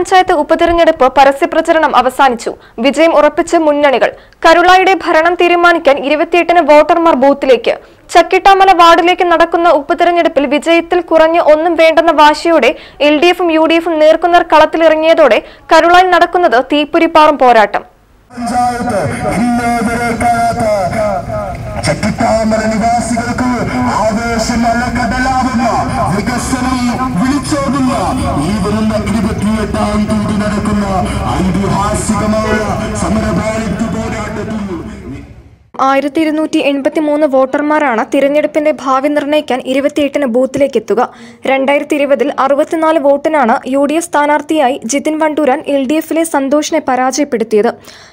പഞ്ചായത്ത് ഉപതെരഞ്ഞെടുപ്പ് പരസ്യപ്രചരണം അവസാനിച്ചു. വിജയം ഉറപ്പിച്ച് മുന്നണികൾ. കരുളായിയുടെ ഭരണം തീരുമാനിക്കാൻ 28-ന് വോട്ടർമാർ ബൂത്തിലേക്ക്. ചക്കിട്ടാമല വാർഡിലേക്ക് നടക്കുന്ന ഉപതെരഞ്ഞെടുപ്പിൽ വിജയത്തിൽ കുറഞ്ഞ് ഒന്നും വേണ്ടെന്ന വാശിയോടെ LDF-ഉം UDF-ഉം നേർക്കുനേർ കളത്തിലിറങ്ങിയതോടെ കരുളായിൽ നടക്കുന്നത് തീപ്പൊരിപ്പാറും പോരാട്ടം. ചക്കിട്ടാമല നിവാസികൾക്ക് ആവേശമല്ല കടലാവുന്ന വികസനം വിളിച്ചോടുന്ന ഈ വരുന്ന 28-ാം തീയതി നടക്കുന്ന ഐതിഹാസികമായ സമരഭാരത് പോരാട്ടത്തിൽ 1283 വോട്ടർമാരാണ് തിരഞ്ഞെടുപ്പിന്റെ ഭാവി നിർണ്ണയിക്കാൻ 28-ന് ബൂത്തിലേക്ക് എത്തുക. 2020-ൽ 64 വോട്ടിനാണ് UDF സ്ഥാനാർത്ഥിയായി ജിതിൻ വണ്ടൂരാൻ LDF-ലെ സന്തോഷിനെ പരാജയപ്പെടുത്തിയത്.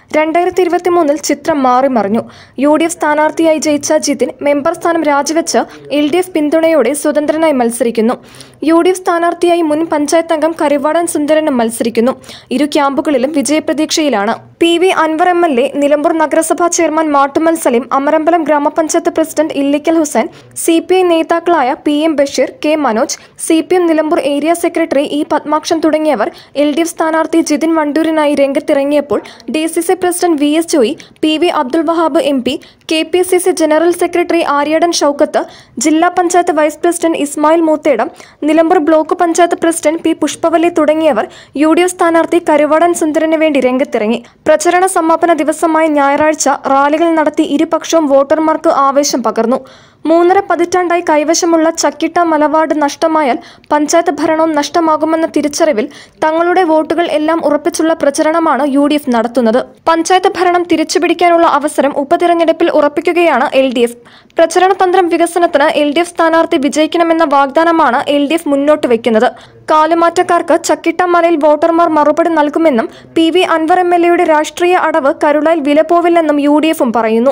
2023-ൽ ചിത്രം മാറിമറിഞ്ഞു. UDF സ്ഥാനാർത്ഥിയായി ജയിച്ച ജിതിൻ മെമ്പർ സ്ഥാനം രാജിവെച്ച് LDF പിന്തുണയോടെ സ്വതന്ത്രനായി മത്സരിക്കുന്നു. UDF സ്ഥാനാർത്ഥിയായി മുൻ പഞ്ചായത്ത് അംഗം കരിവാടൻ സുന്ദരനും മത്സരിക്കുന്നു. ഇരു ക്യാമ്പുകളിലും വിജയപ്രതീക്ഷയിലാണ്. PV അൻവർ MLA, നിലമ്പൂർ നഗരസഭാ ചെയർമാൻ മാട്ടുമൽ സലീം, അമരമ്പലം ഗ്രാമപഞ്ചായത്ത് പ്രസിഡന്റ് ഇല്ലിക്കൽ ഹുസൈൻ, CPI നേതാക്കളായ PM Basheer, K Manoj, CPM Nilambur area secretary E Padmakshan തുടങ്ങിയവർ LDF സ്ഥാനാർത്ഥി ജിതിൻ വണ്ടൂരിനായി രംഗത്തിറങ്ങിയപ്പോൾ DCC president VS Joy, PV Abdul Wahab MP, KPCC general secretary Aryadan Shoukath, ജില്ലാ panchayat vice president Ismail Moothedam, Nilambur block panchayat president P Pushpavalli തുടങ്ങിയവർ UDF സ്ഥാനാർത്ഥി കരുവാടൻ സുന്ദരന് വേണ്ടി രംഗത്തിറങ്ങി. പ്രചരണ സമാപന ദിവസമായ ഞായറാഴ്ച റാലികൾ നടത്തി ഇരുപക്ഷവും വോട്ടർമാർക്ക് ആവേശം പകർന്നു. 3.5 പതിറ്റാണ്ടായി കൈവശമുള്ള ചക്കിട്ടാമല വാർഡ് നഷ്ടമായാൽ പഞ്ചായത്ത് ഭരണവും നഷ്ടമാകുമെന്ന തിരിച്ചറിവിൽ തങ്ങളുടെ വോട്ടുകൾ എല്ലാം ഉറപ്പിച്ചുള്ള പ്രചരണമാണ് UDF നടത്തുന്നത്. പഞ്ചായത്ത് ഭരണം തിരിച്ചുപിടിക്കാനുള്ള അവസരം ഉപതെരഞ്ഞെടുപ്പിൽ ഉറപ്പിക്കുകയാണ് LDF. പ്രചരണ തന്ത്രം വികസനത്തിന് LDF സ്ഥാനാർത്ഥി വിജയിക്കണമെന്ന വാഗ്ദാനമാണ് LDF മുന്നോട്ട് വയ്ക്കുന്നത്. കാലുമാറ്റക്കാർക്ക് ചക്കിട്ടാമലയിൽ വോട്ടർമാർ മറുപടി നൽകുമെന്നും PV അൻവർ MLA-യുടെ രാഷ്ട്രീയ അടവ് കരുളായിൽ വിലപോവില്ലെന്നും UDF-ഉം പറയുന്നു.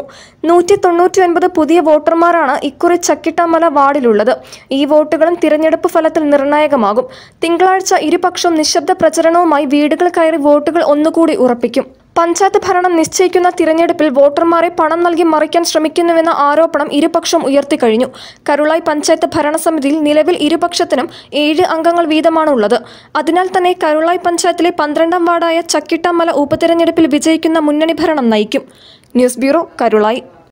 199 പുതിയ വോട്ടർമാരാണ് ഇക്കുറി ചക്കിട്ടാമല വാർഡിലുള്ളത്. ഈ വോട്ടുകളും തിരഞ്ഞെടുപ്പ് ഫലത്തിൽ നിർണായകമാകും. തിങ്കളാഴ്ച ഇരുപക്ഷവും നിശബ്ദ പ്രചരണവുമായി വീടുകൾ കയറി വോട്ടുകൾ ഒന്നുകൂടി ഉറപ്പിക്കും. പഞ്ചായത്ത് ഭരണം നിശ്ചയിക്കുന്ന തിരഞ്ഞെടുപ്പിൽ വോട്ടർമാരെ പണം നൽകി മറിക്കാൻ ശ്രമിക്കുന്നുവെന്ന ആരോപണം ഇരുപക്ഷവും ഉയർത്തിക്കഴിഞ്ഞു. കരുളായി പഞ്ചായത്ത് ഭരണസമിതിയിൽ നിലവിൽ ഇരുപക്ഷത്തിനും 7 അംഗങ്ങൾ വീതമാണുള്ളത്. അതിനാൽ തന്നെ കരുളായി പഞ്ചായത്തിലെ 12ാം വാർഡായ ചക്കിട്ടാമല ഉപതെരഞ്ഞെടുപ്പിൽ വിജയിക്കുന്ന മുന്നണി ഭരണം നയിക്കും. News bureau, Karulai.